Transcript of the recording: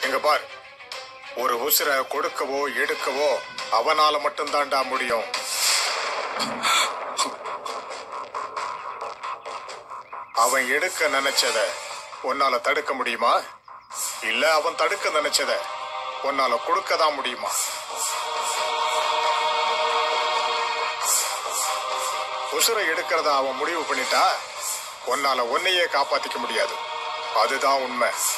எங்க பார், ஒரு உசுரை கொடுக்கவோ எடுக்கவோ அவனால மட்டும்தான்டா முடியும். அவன் எடுக்க நினைச்சத உன்னால தடுக்க முடியுமா? இல்ல அவன் தடுக்க நினைச்சத உன்னால கொடுக்கதான் முடியுமா? உசுரை எடுக்கிறதா அவன் முடிவு பண்ணிட்டா உன்னால உன்னையே காப்பாத்திக்க முடியாது. அதுதான் உண்மை.